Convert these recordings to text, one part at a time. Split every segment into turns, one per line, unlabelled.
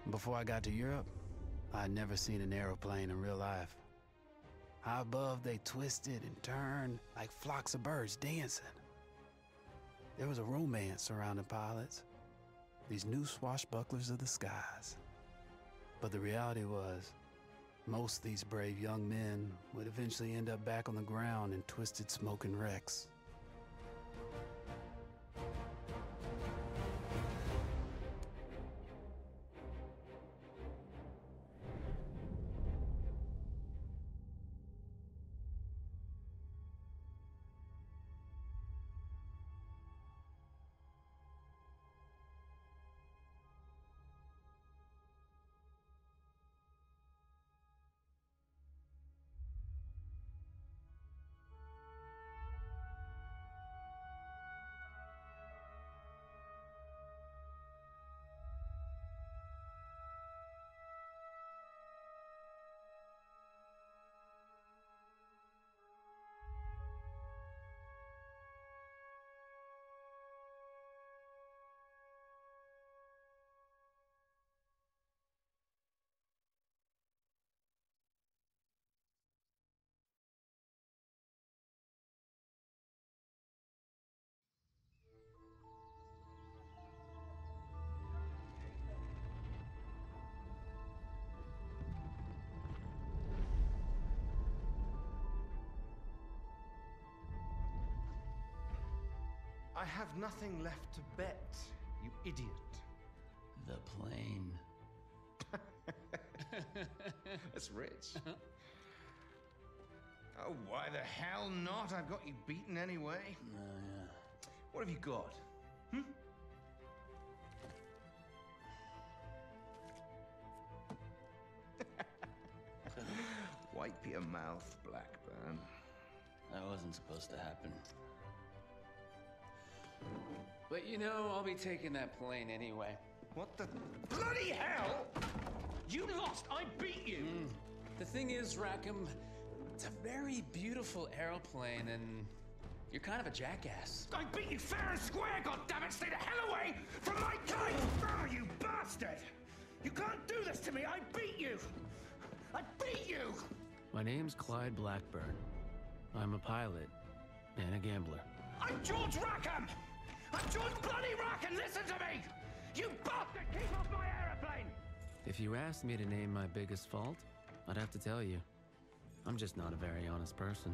Before I got to Europe, I had never seen an aeroplane in real life. High above, they twisted and turned like flocks of birds dancing. There was a romance surrounding pilots, these new swashbucklers of the skies. But the reality was, most of these brave young men would eventually end up back on the ground in twisted smoking wrecks.
I have nothing left to bet, you idiot.
The plane.
That's rich. Oh, why the hell not? I've got you beaten anyway.
Yeah.
What have you got? Wipe your mouth, Blackburn.
That wasn't supposed to happen.
But you know, I'll be taking that plane anyway.
What the bloody hell? You lost! I beat you!
The thing is, Rackham, it's a very beautiful aeroplane, and you're kind of a jackass.
I beat you fair and square, goddammit! Stay the hell away from my kite! Oh, you bastard! You can't do this to me! I beat you! I beat you!
My name's Clyde Blackburn. I'm a pilot and a gambler.
I'm George Rackham! I'm George bloody Rackham! Listen to me! You bastard! Keep off my aeroplane!
If you asked me to name my biggest fault, I'd have to tell you. I'm just not a very honest person.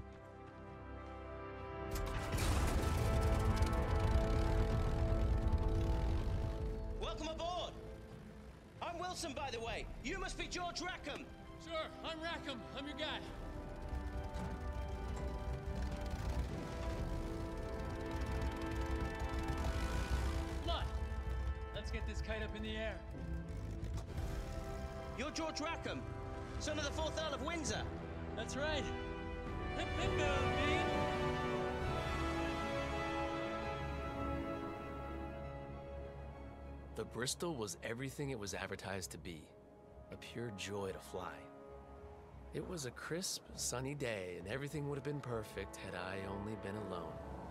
Welcome aboard! I'm Wilson, by the way. You must be George Rackham.
Sure, I'm Rackham. I'm your guy. Blood! Let's get this kite up in the air.
You're George Rackham, son of the 4th Earl of Windsor.
That's right. Hip hip go, Dean.
The Bristol was everything it was advertised to be. A pure joy to fly. It was a crisp, sunny day, and everything would have been perfect had I only been alone.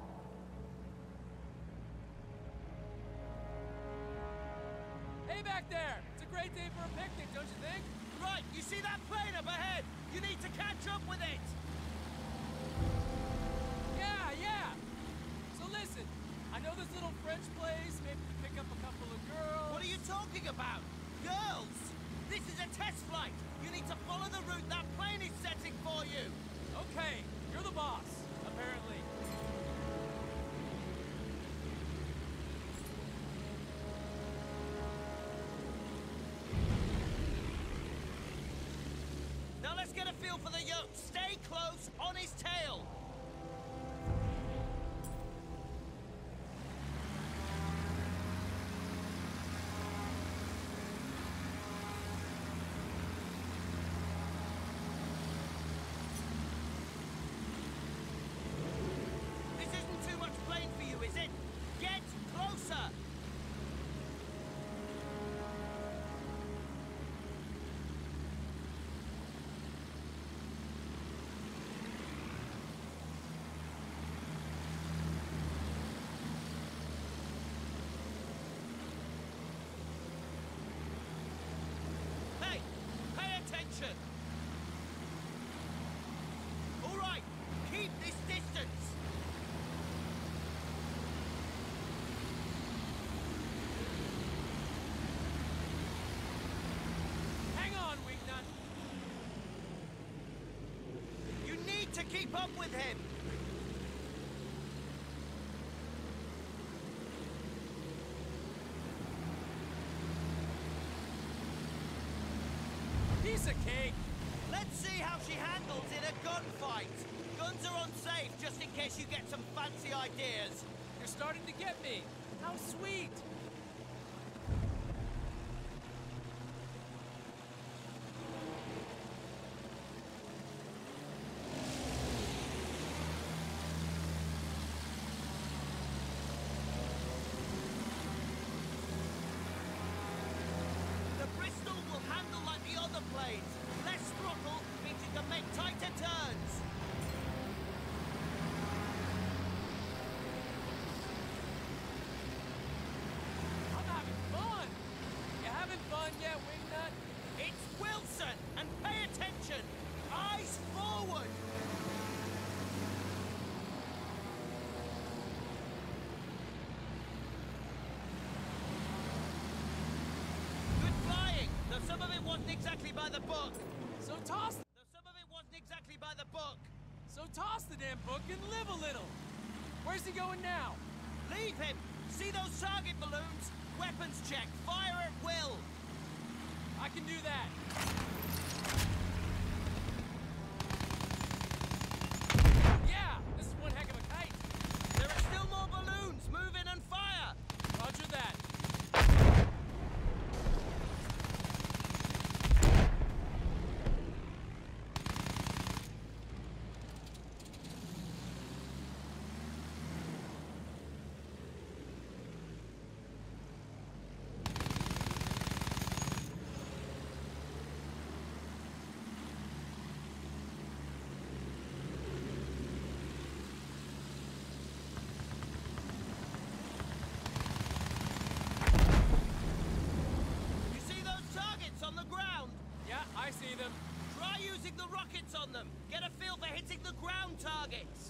Hey back there! It's a great day for a picnic, don't you think?
Right, you see that plane up ahead? You need to catch up with it!
Yeah! So listen, I know this little French place, maybe we pick up a couple of girls.
What are you talking about? Girls! This is a test flight! You need to follow the route that plane is setting for you!
Okay, you're the boss, apparently.
Now let's get a feel for the yoke. Stay close on his tail! This isn't too much plane for you, is it? Get closer! attention! All right, keep this distance! Hang on, Wingnut! You need to keep up with him! Piece of cake! Let's see how she handles in a gunfight! Guns are unsafe, just in case you get some fancy ideas.
You're starting to get me. How sweet.
The Bristol will handle like the other planes. Less throttle means you can make tighter turns.
I'm having fun. You having fun yet, Wingnut?
It's Wilson, and pay attention. Eyes forward. Good flying, though some of it wasn't exactly by the book.
So toss the damn book and live a little. Where's he going now?
Leave him! See those target balloons? Weapons check. Fire at will.
I can do that. Yeah, this is one heck of a kite.
There are still more balloons. Move in and fire.
Roger that.
You see those targets on the ground?
Yeah, I see them.
Try using the rockets on them. Get a feel for hitting the ground targets.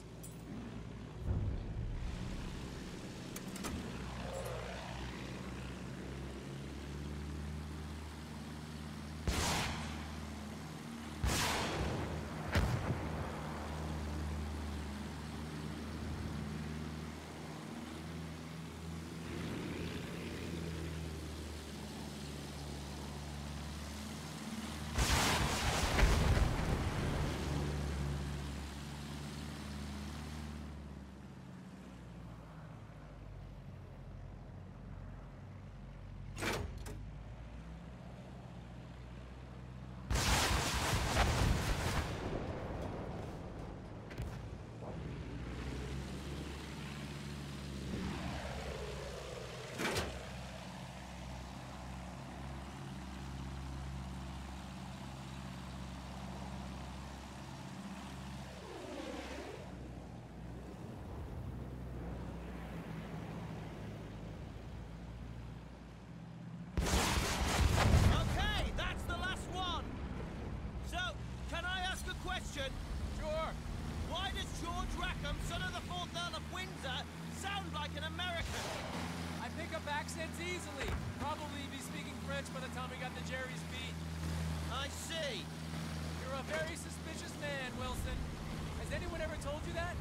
Okay, that's the last one. So, can I ask a question?
Sure.
Why does George Rackham, son of the 4th Earl of Windsor, sound like an American?
I pick up accents easily. Probably be speaking French by the time we got to Jerry's beat.
I see.
You're a very suspicious man, Wilson. Has anyone ever told you that?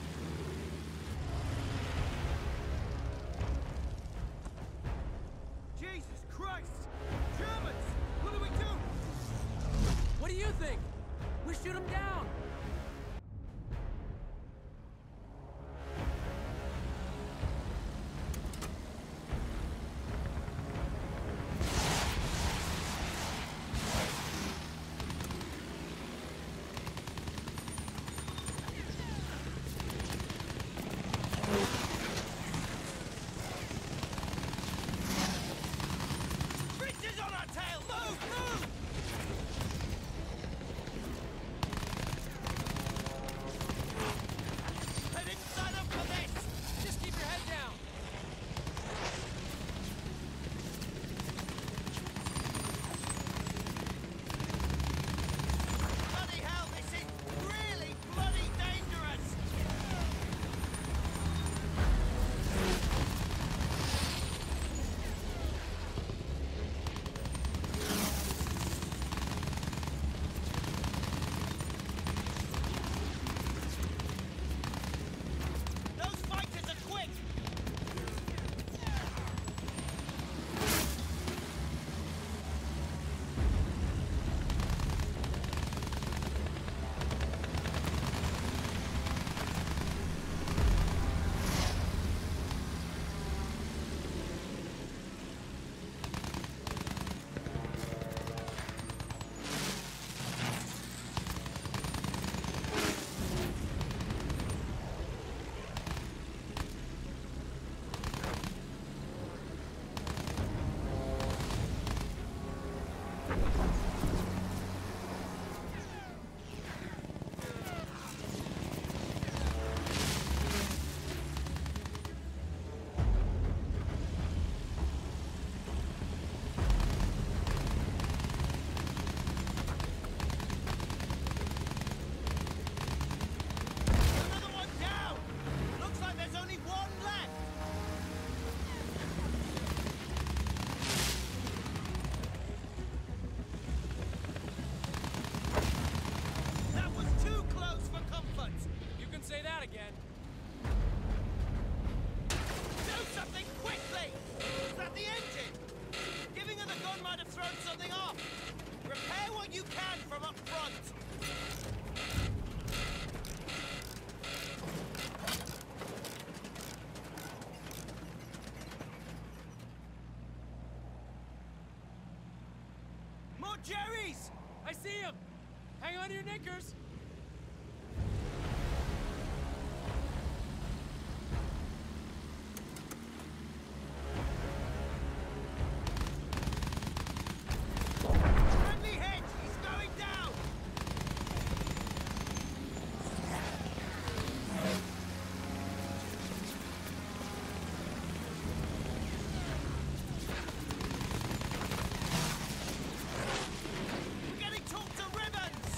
Jesus Christ! Germans! What do we do?
What do you think? We shoot him down.
Bridges on our tail! Move! Move! I didn't sign up for this!
Just keep your head down.
gun might have thrown something off. Repair what you can from up front. More Jerry's!
I see him! Hang on to your knickers!
Friendly hit! He's going down! We're getting torn to ribbons!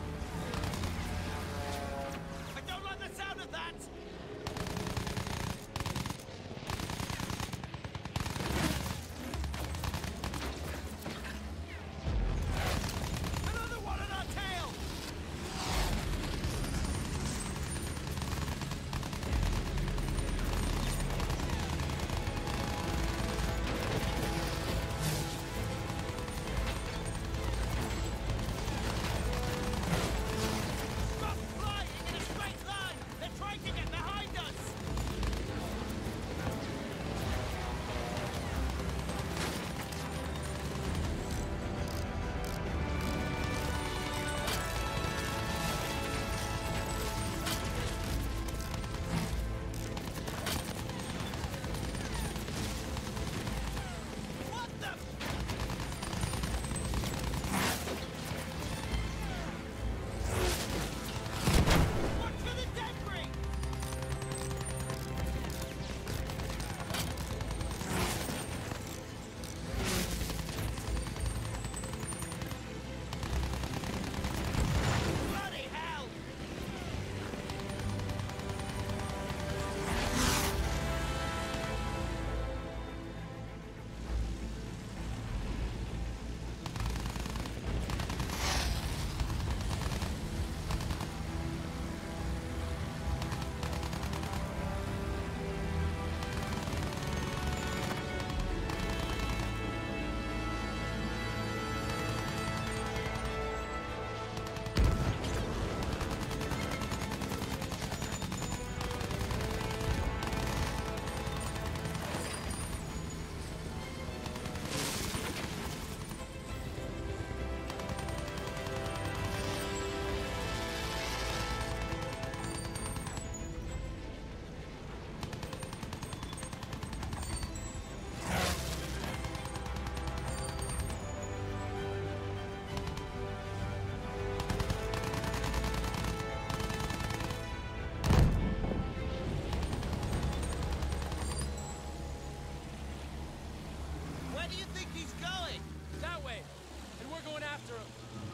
I don't like the sound of that! Another one on our tail! Stop flying in a straight line! They're trying to get behind us! What the? Watch for the debris! Bloody hell! Where do you think he's going?
That way! And we're going after him!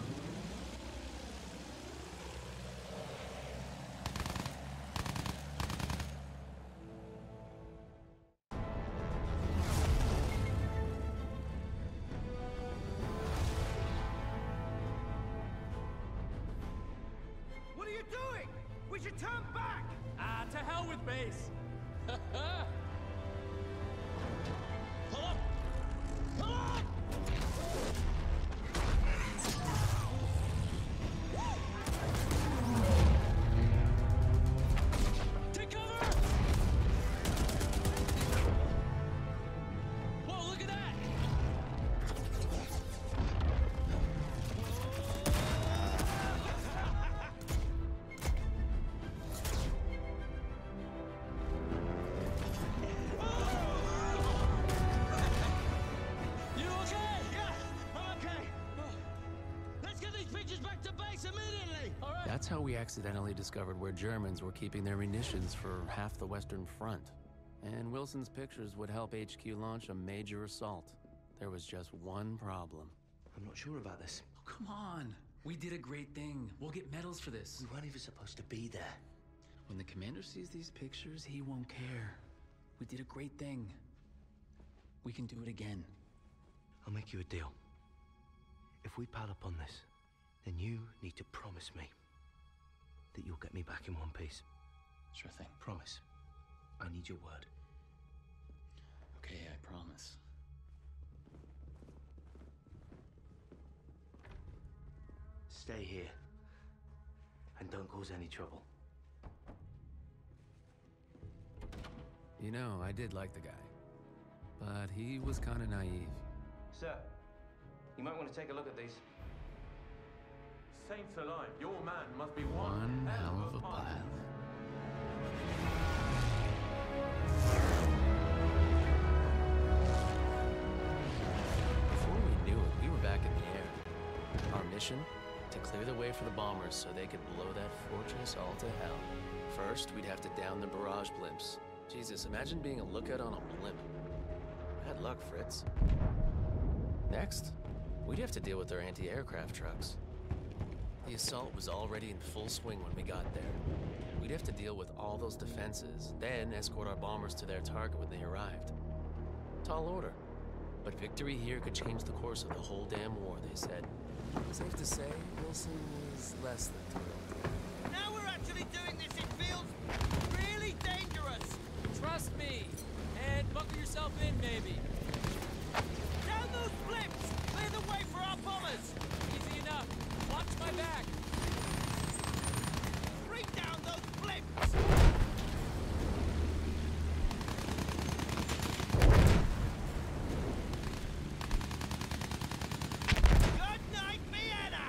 What are you doing? We should turn back!
Ah, to hell with base!
Pull up! Pull up!
Take cover! Whoa, look at that! You okay?
Yeah, I'm okay. Let's get these pictures back to base immediately!
All right.
That's how we accidentally discovered where Germans were keeping their munitions for half the Western Front. And Wilson's pictures would help HQ launch a major assault. There was just one problem.
I'm not sure about this.
Oh, come on. We did a great thing. We'll get medals for this.
We weren't even supposed to be there.
When the commander sees these pictures, he won't care. We did a great thing. We can do it again.
I'll make you a deal. If we pile up on this, then you need to promise me that you'll get me back in one piece.
Sure thing.
Promise. I need your word.
Okay, I promise.
stay here. And don't cause any trouble.
You know, I did like the guy. But he was kind of naive.
Sir, you might want to take a look at these.
Saints alive, your man must be
One hell of a pilot. Before we knew it, we were back in the air. Our mission? To clear the way for the bombers so they could blow that fortress all to hell. First, we'd have to down the barrage blimps. Jesus, imagine being a lookout on a blimp. Bad luck, Fritz. Next, we'd have to deal with their anti-aircraft trucks. The assault was already in full swing when we got there. We'd have to deal with all those defenses, then escort our bombers to their target when they arrived. Tall order. But victory here could change the course of the whole damn war, they said. Safe to say, Wilson was less than thrilled.
Now we're actually doing this, it feels really dangerous.
Trust me. And buckle yourself in, maybe.
Down those blips! Clear the way for our bombers!
Easy enough. Watch my back.
Bring down those blips! Good night, Vienna!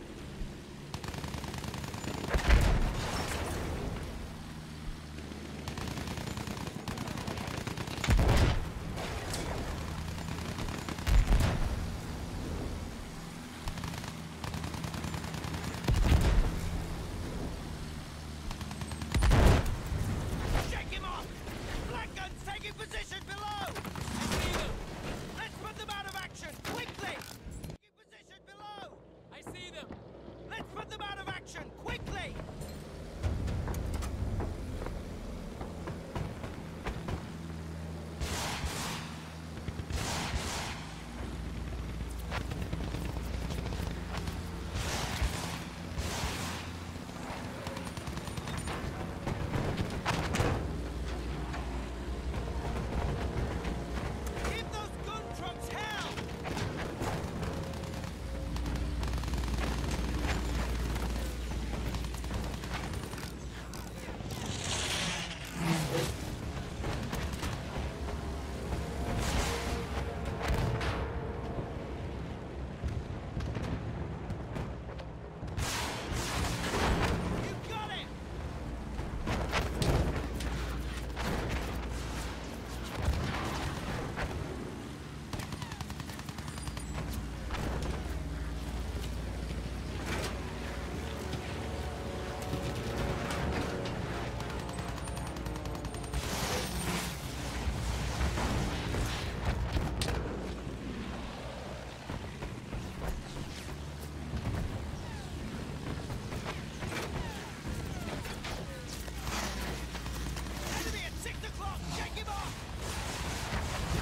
Shake him off! Black guns taking position below! I see them! Let's put them out of action, quickly! Taking position below!
I see them.
Let's put them out of action, quickly! Give those gun trucks hell! You got it! Enemy at 6 o'clock! Shake him off!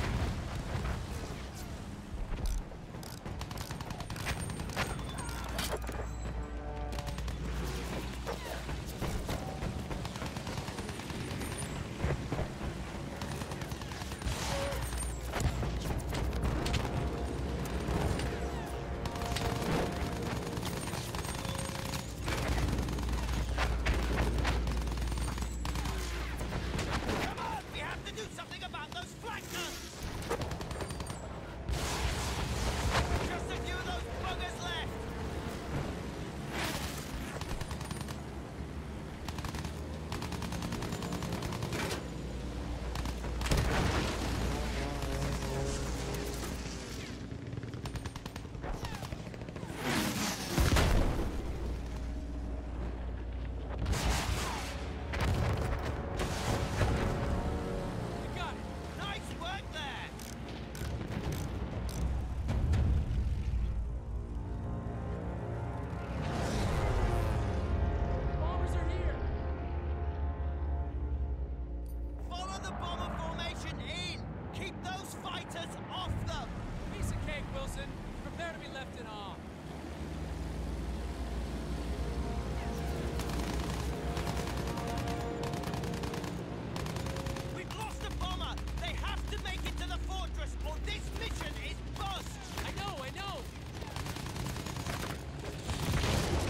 Come on! We have to do something about those flank guns! Just a few of those buggers left!
You got it.
Nice work there!
Bombers are here.
Follow the bomber formation in! Keep those fighters off them!
Piece of cake, Wilson. Prepare to be left in awe.
We've lost a bomber! They have to make it to the fortress or this mission is bust!
I know, I know.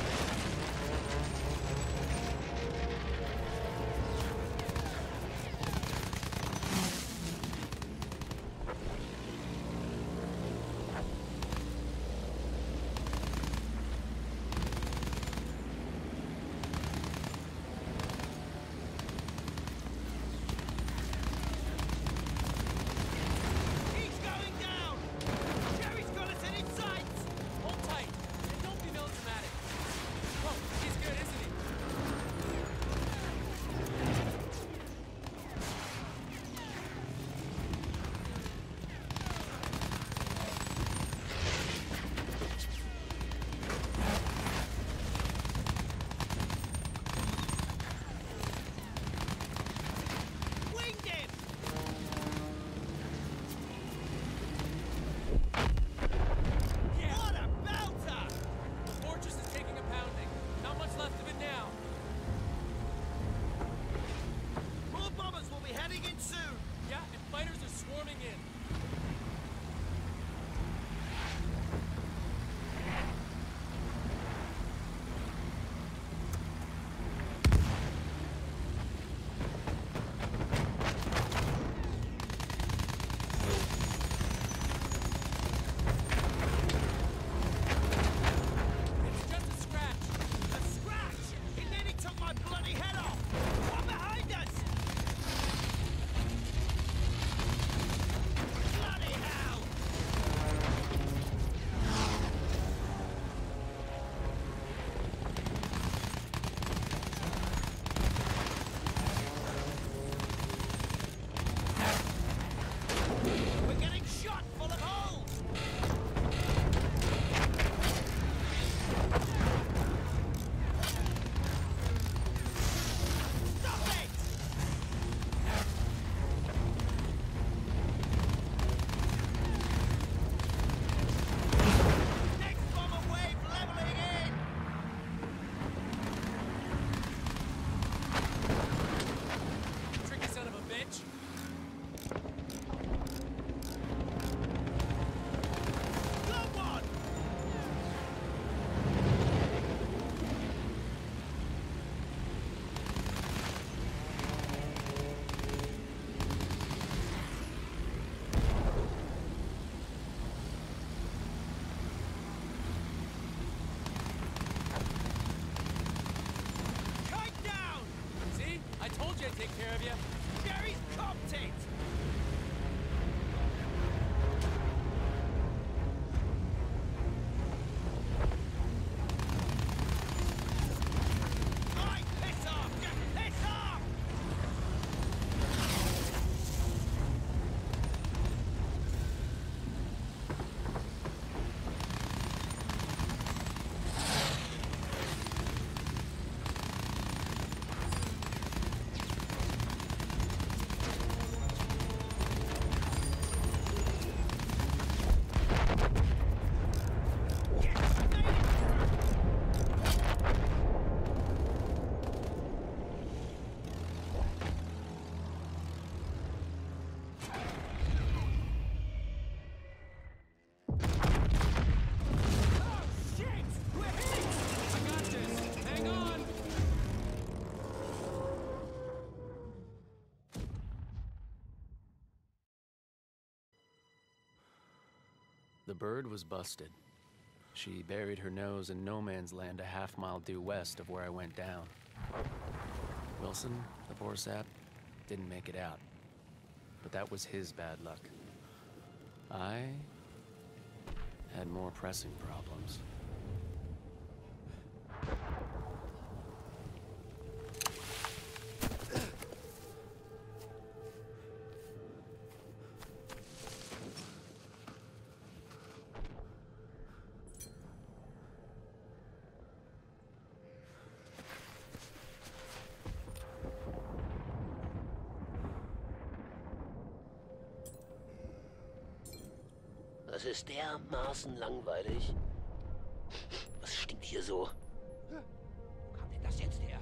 gonna take care of you.
Jerry's copped it! Right, piss off! Just piss off!
The bird was busted. She buried her nose in no man's land a half-mile due west of where I went down. Wilson, the poor sap, didn't make it out. But that was his bad luck. I had more pressing problems.
Das ist dermaßen langweilig. Was stinkt hier so? Wo kam denn das jetzt her?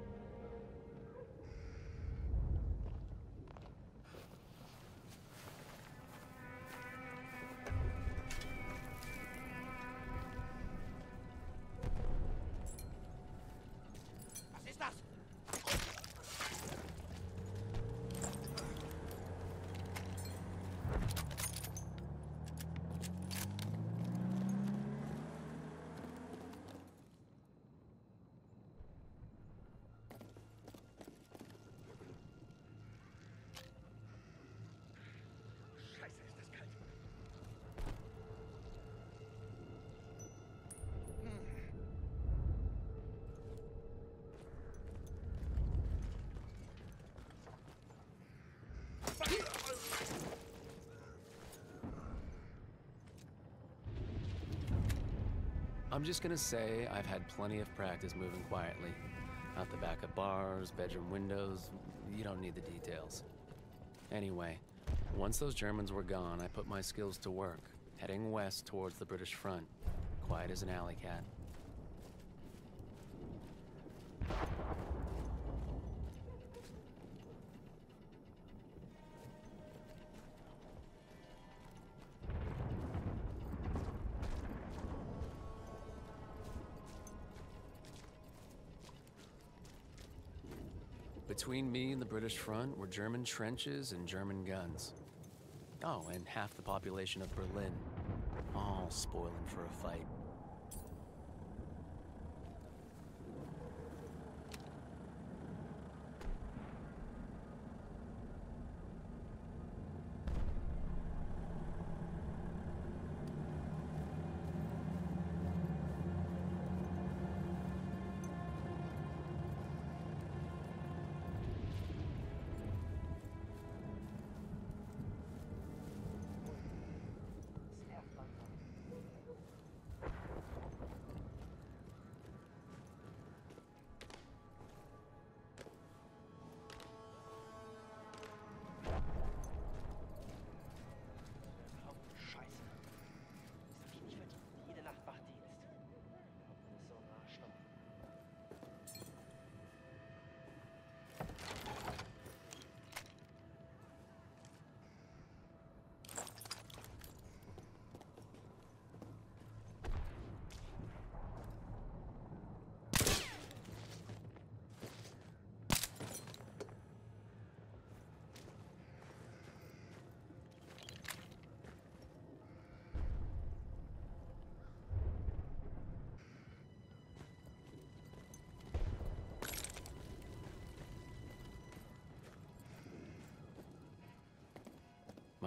Was ist das?
I'm just gonna say I've had plenty of practice moving quietly. Out the back of bars, bedroom windows, you don't need the details. Anyway, once those Germans were gone, I put my skills to work, heading west towards the British front, quiet as an alley cat. Between me and the British front were German trenches and German guns. Oh, and half the population of Berlin, all spoiling for a fight.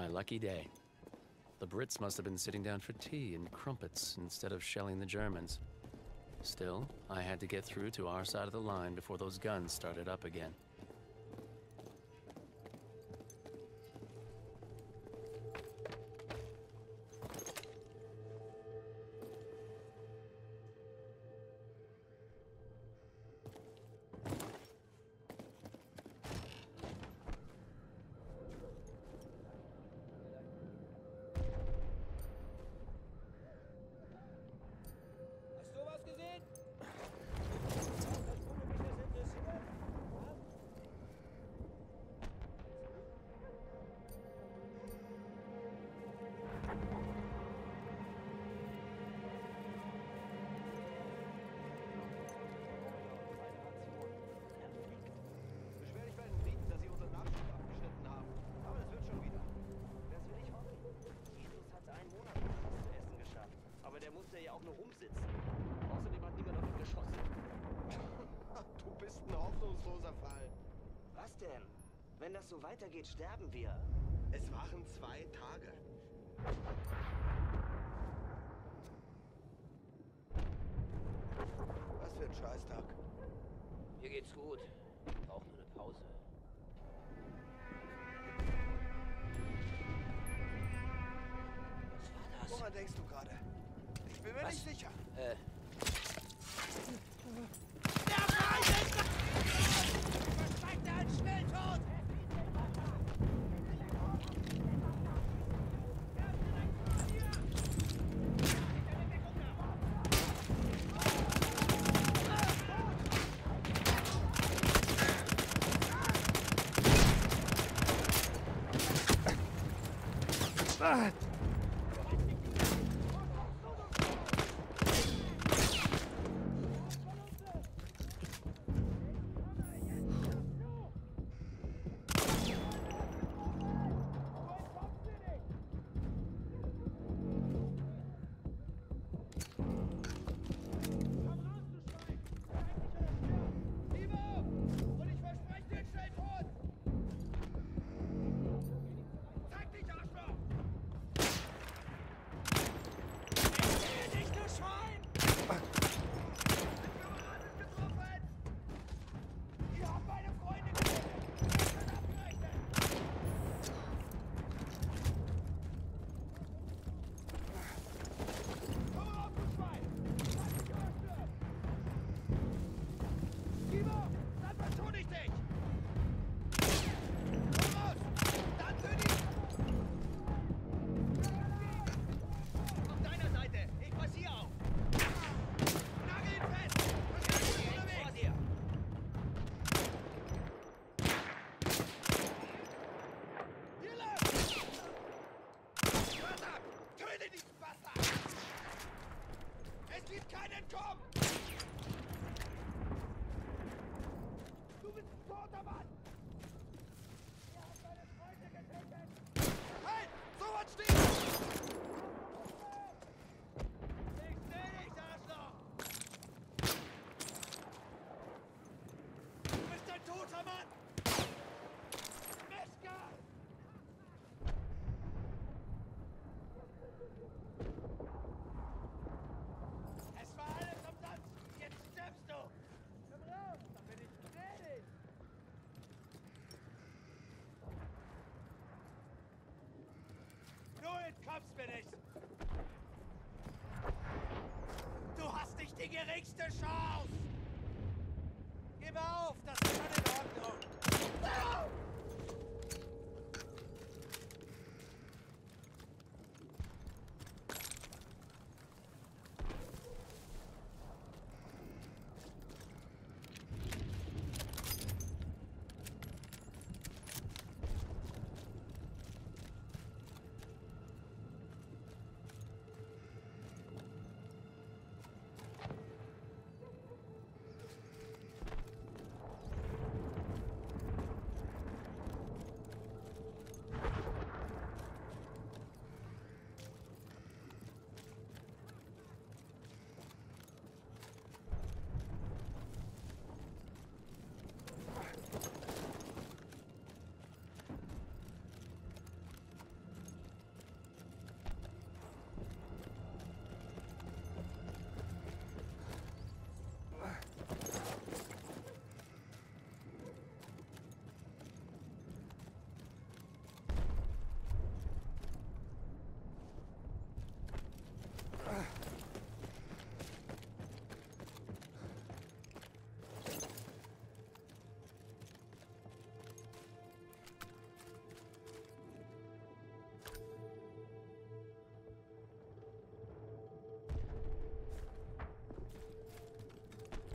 My lucky day. The Brits must have been sitting down for tea and crumpets instead of shelling the Germans. Still, I had to get through to our side of the line before those guns started up again.
Wenn das so weitergeht, sterben wir.
Es waren 2 Tage. Was für ein Scheißtag.
Mir geht's gut. Ich brauche nur eine Pause. Was war das?
Woran denkst du gerade? Ich bin mir nicht sicher.
Der Feind ist da! Versteigt einen Schnelltod! Kommst mir nicht! Du hast nicht die geringste Chance! Gib auf, das ist schon in Ordnung! No!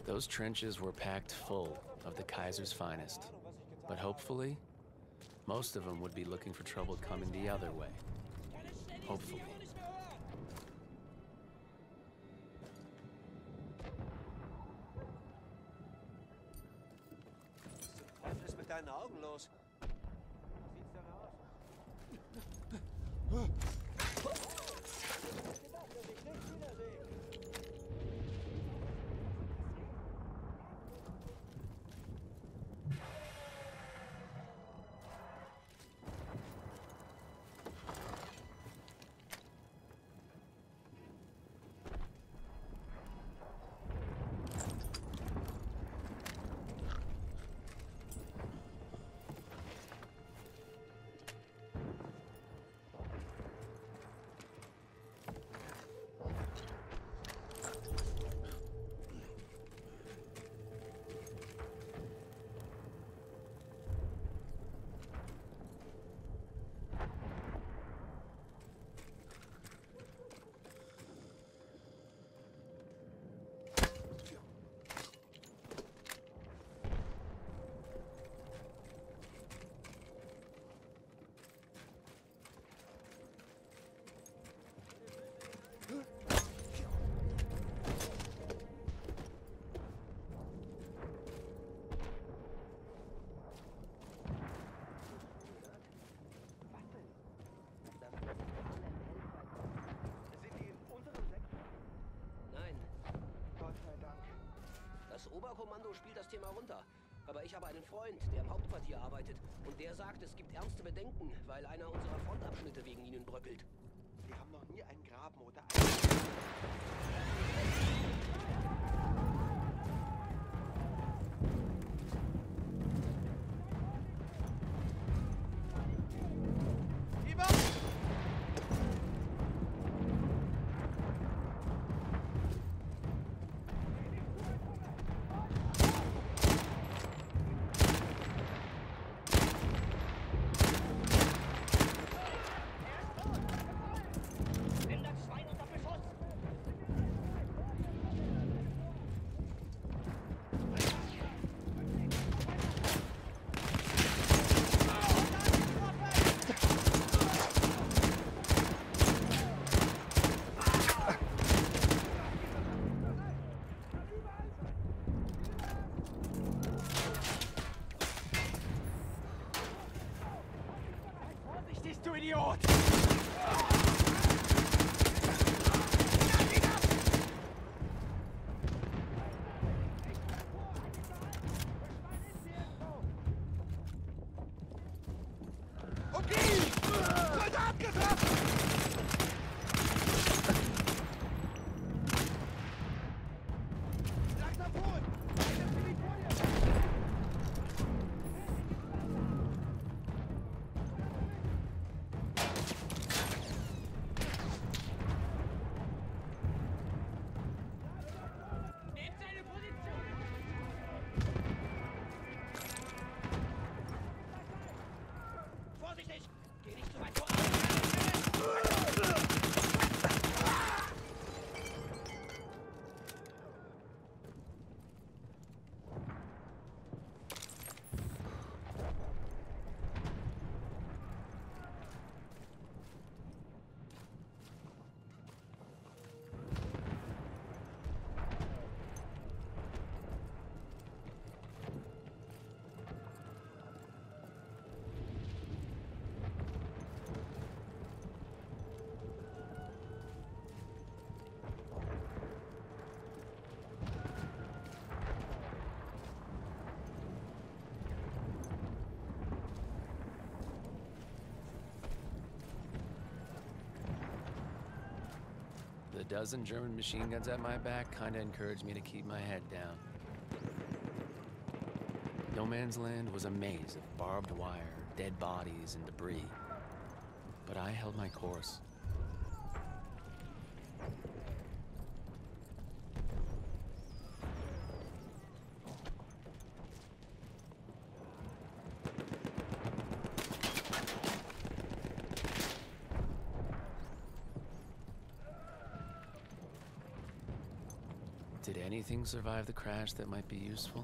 Those trenches were packed full of the Kaiser's finest. But hopefully, most of them would be looking for trouble coming the other way. Hopefully.
Was ist mit deinen Augen los?
Das Oberkommando spielt das Thema runter. Aber ich habe einen Freund, der im Hauptquartier arbeitet. Und der sagt, es gibt ernste Bedenken, weil einer unserer Frontabschnitte wegen ihnen bröckelt.
Wir haben noch nie einen Graben oder
Du Idiot!
Okay! Soldat getroffen! Langsam vor!
The dozen German machine guns at my back kinda encouraged me to keep my head down. No Man's Land was a maze of barbed wire, dead bodies, and debris. But I held my course. Did anything survive the crash that might be useful?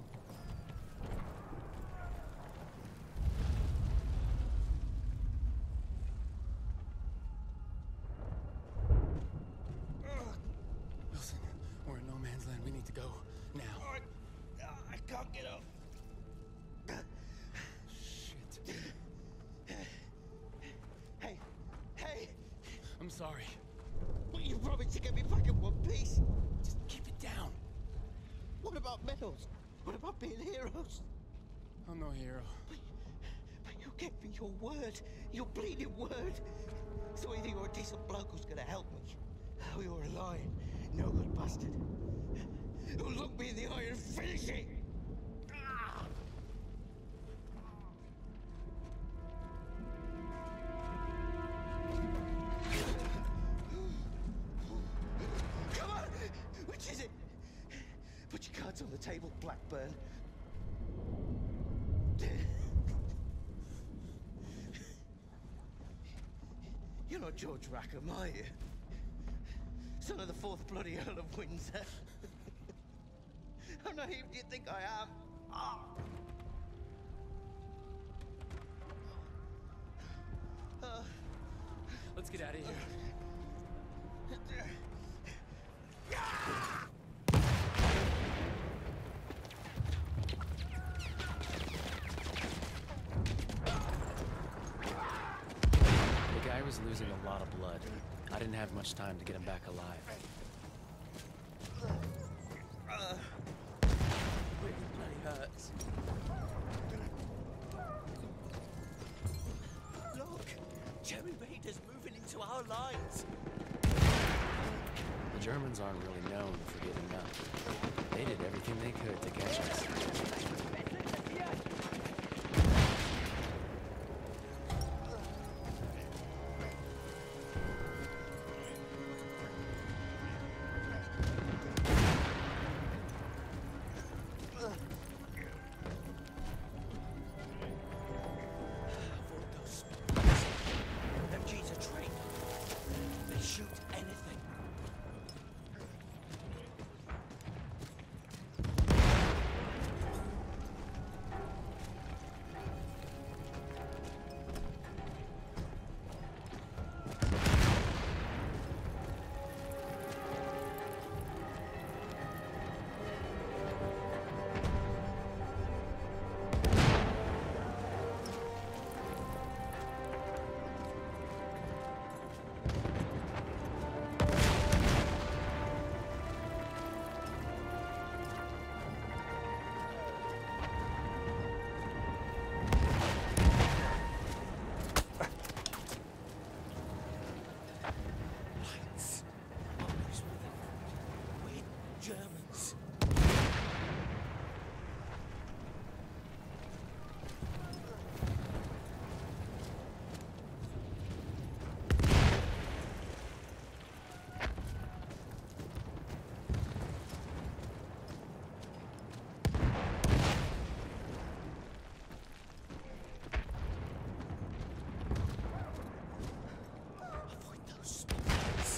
Wilson, we're in no man's land. We need to go now.
I can't get up.
Shit.
Hey!
I'm sorry.
Well, you promised to get me back in one piece.
Just keep it down.
What about medals? What about being heroes?
I'm no hero.
But you gave me your word. Your bleeding word. So either you're a decent bloke who's gonna help me, or you're a lying, no good bastard who'll look me in the eye and finish it. Come on! Which is it? Put your cards on the table, Blackburn. You're not George Rackham, are you? Son of the 4th bloody Earl of Windsor. How naive do you think I am?
Let's get out of here.
The guy was losing a lot of blood. I didn't have much time to get him back alive.
Really bloody hurts. Look! Jerry Rader's moving into our lines.
The Germans aren't really known for giving up. They did everything they could to catch us.
MGs are trained. They shoot anything. Germans. Avoid those spikes.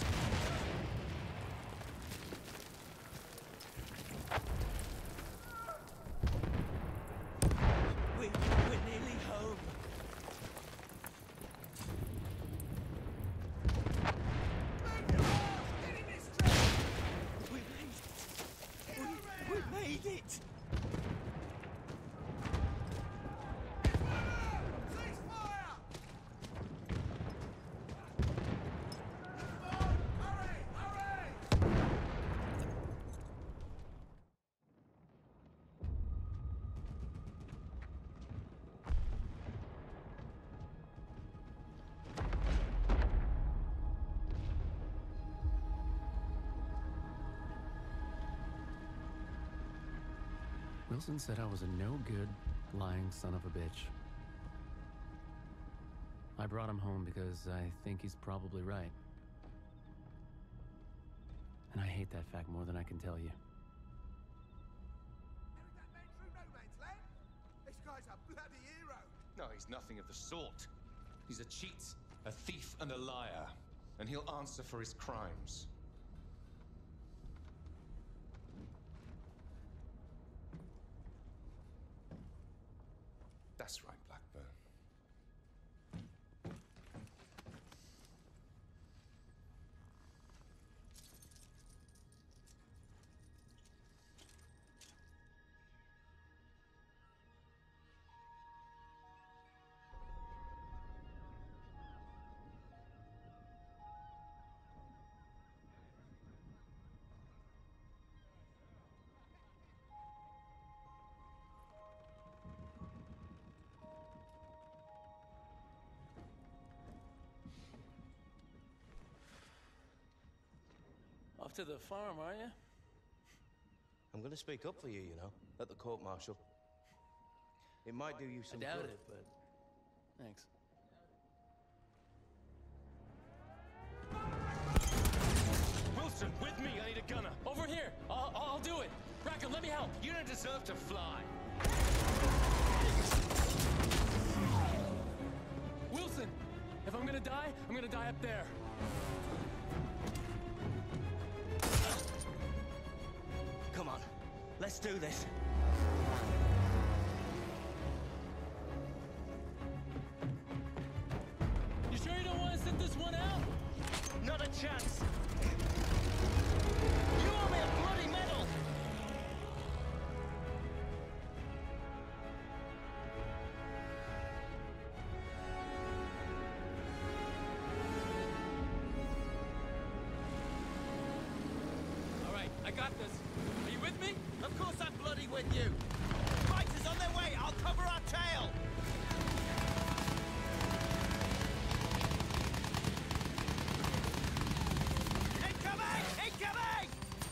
We're nearly home. We made it!
Wilson said I was a no-good, lying son of a bitch. I brought him home because I think he's probably right. And I hate that fact more than I can tell you.
This guy's a bloody hero.
No, he's nothing of the sort. He's a cheat, a thief, and a liar. And he'll answer for his crimes.
to the farm, are you?
I'm gonna speak up for you, you know, at the court-martial. It might do you some
I doubt
good.
it, but thanks.
Wilson, with me! I need a gunner!
Over here! I'll do it! Rackham, let me help!
You don't deserve to fly!
Wilson! If I'm gonna die up there.
Come on, let's do this.
You sure you don't want to sit this one out?
Not a chance. You owe me a bloody medal.
All right, I got this. Are you with me?
Of course I'm bloody with you. Fighters on their way. I'll cover our tail. Incoming! Incoming!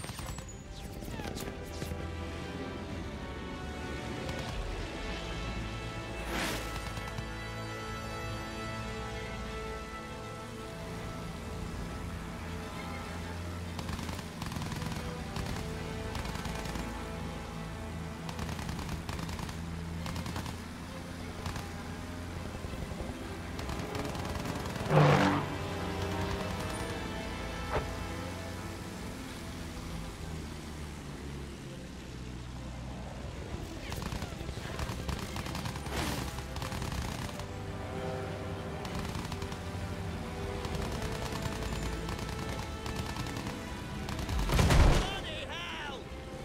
Bloody hell!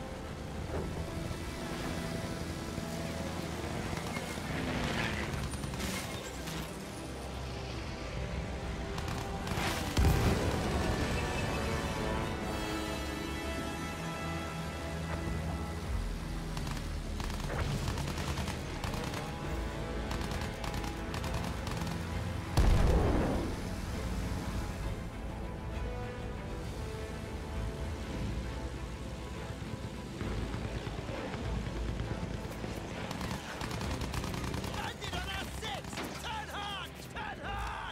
Landed on our six! Turn hard! Turn hard!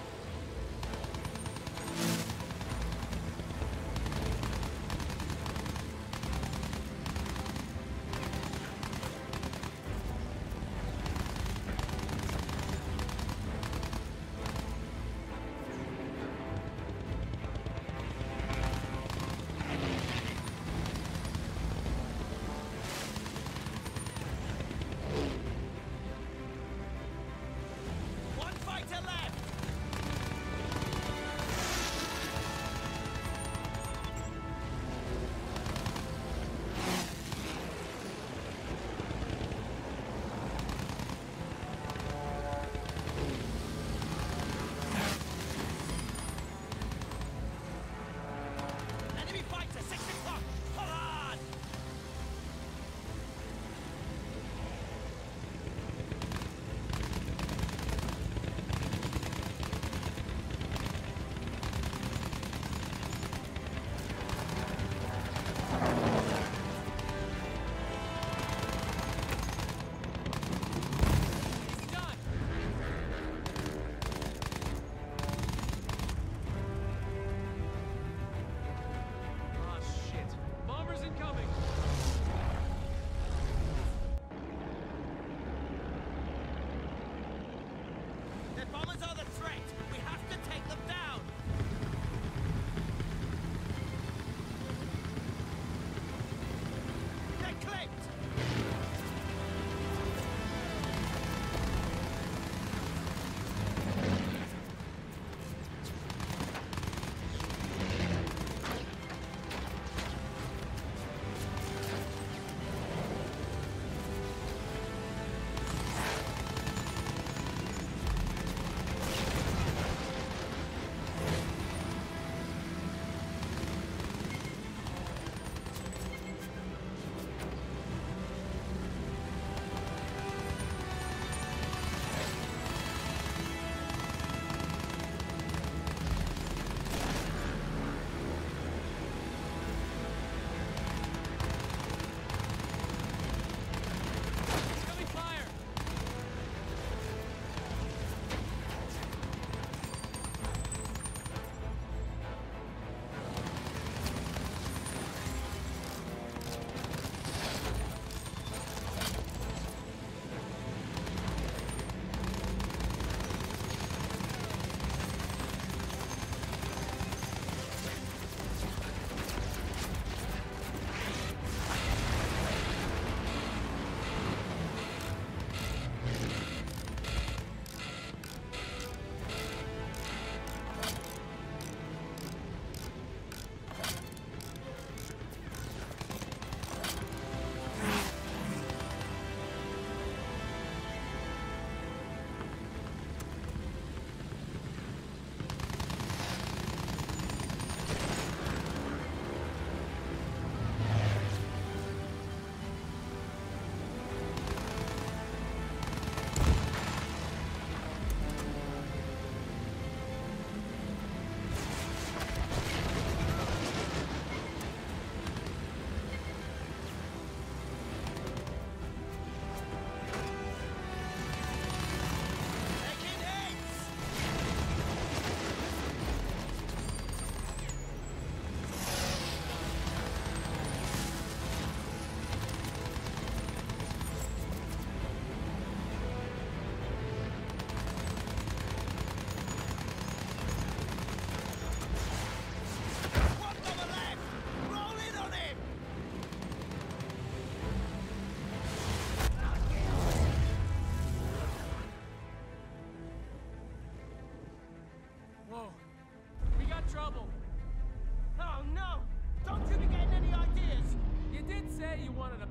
One fighter left! Enemy fighter, 6 o'clock! Come on!
Done! Ah, shit. Bombers incoming!
The bombers are the threat! We have to take them down! They're clipped!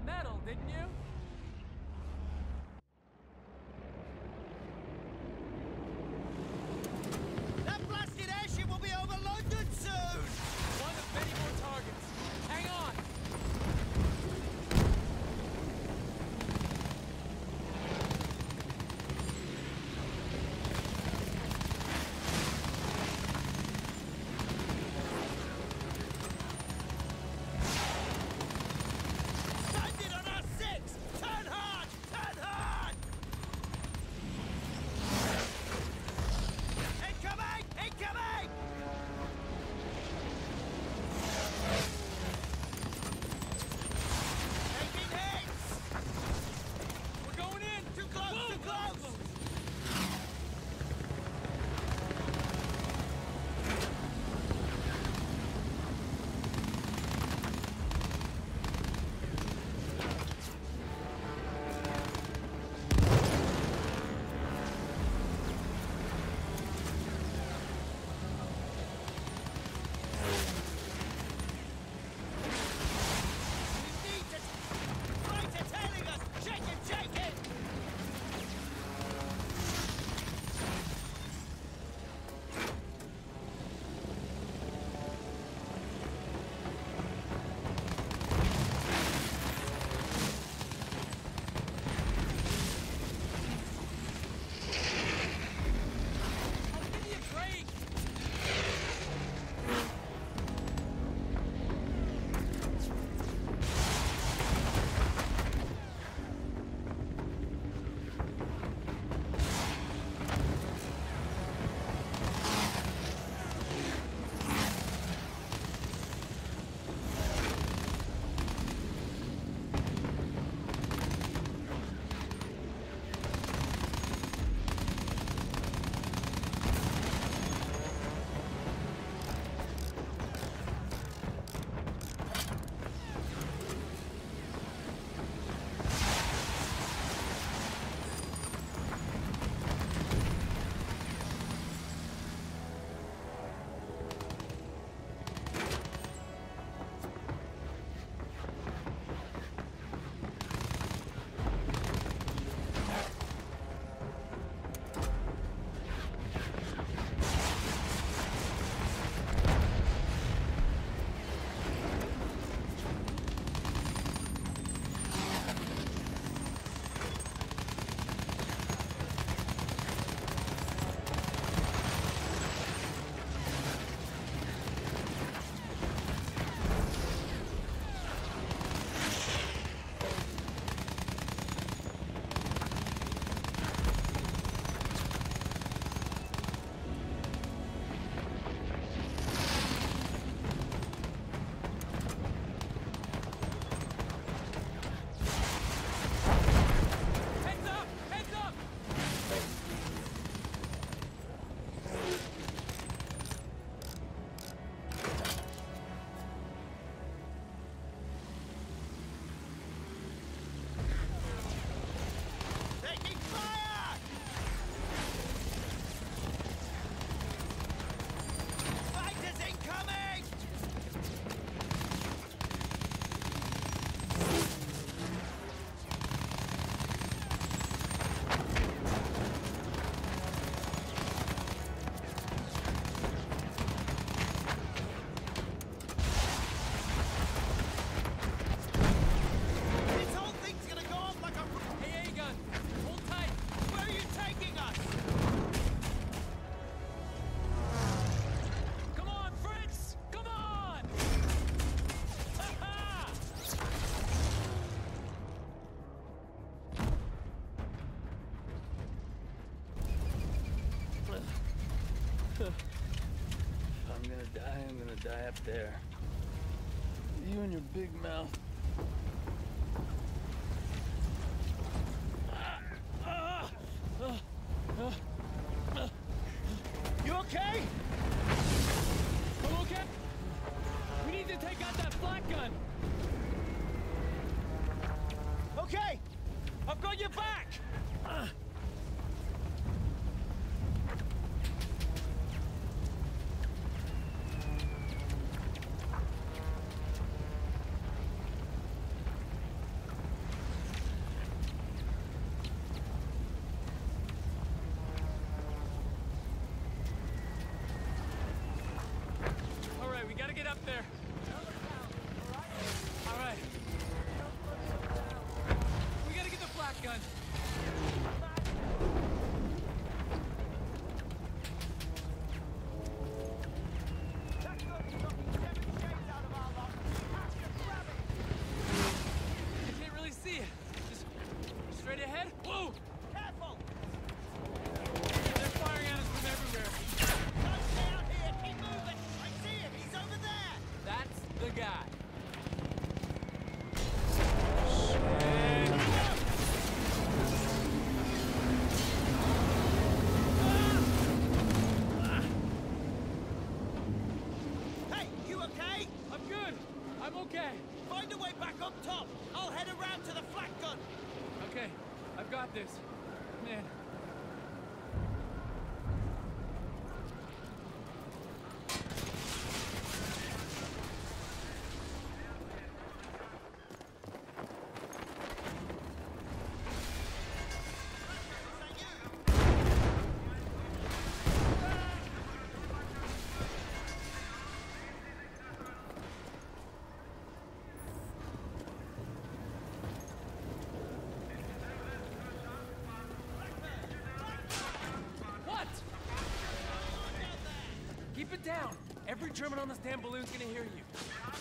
metal, didn't you?
That blasted airship will be over London soon!
One of many more targets. Hang on!
Landed on our six! Turn hard! Turn hard! Incoming! Incoming! Taking hits!
We're going in!
Too close!
Whoa,
Too close! We need to... Freighter tailing us! Shake it! Shake it!
Oh, give me a break! Heads up! Heads up!
Taking fire! Fighters incoming! This whole thing's gonna go off like a...
Hey, A-gun! Hold tight!
Where are you taking us?
Come on, Fritz! Come on! Ha-ha!
If I'm gonna die up there. You and your big mouth.
You okay?
I'm okay! We need to take out that flak gun!
Okay! I've got your back!
Okay.
Find a way back up top. I'll head around to the flak gun.
Okay, I've got this. Man. Keep it down! Every German on this damn balloon's gonna hear you.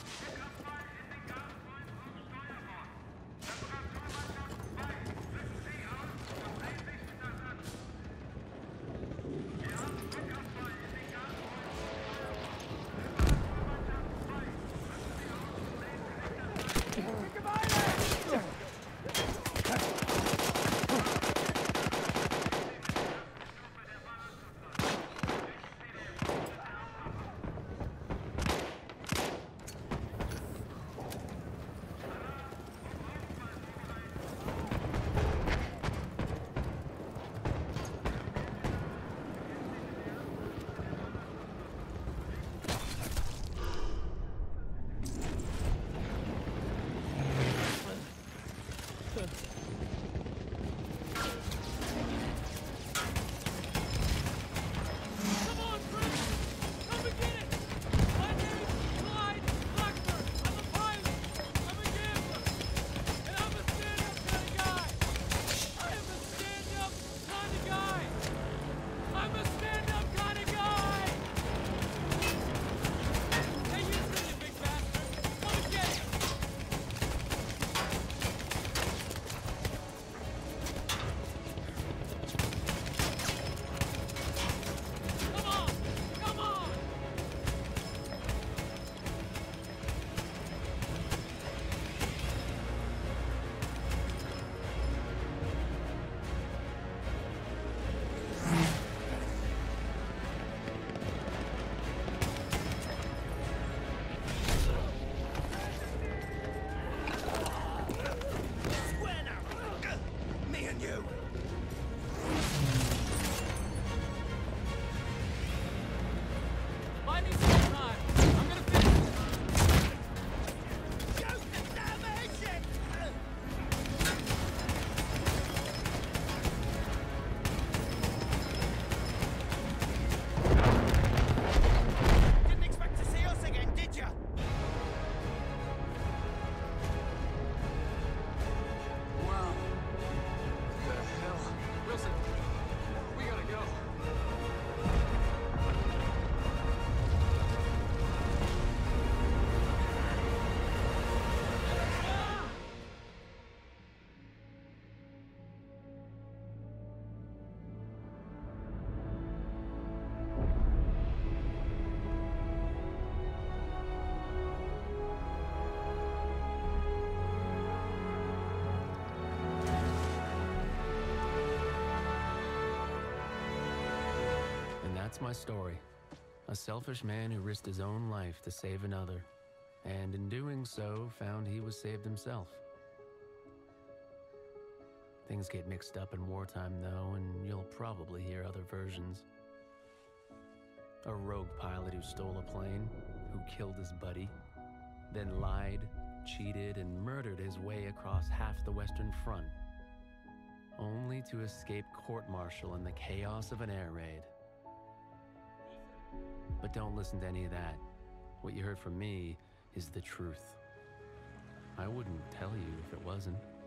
That's my story. A selfish man who risked his own life to save another, and in doing so, found he was saved himself. Things get mixed up in wartime, though, and you'll probably hear other versions. A rogue pilot who stole a plane, who killed his buddy, then lied, cheated, and murdered his way across half the Western Front, only to escape court-martial in the chaos of an air raid. But don't listen to any of that. What you heard from me is the truth. I wouldn't tell you if it wasn't.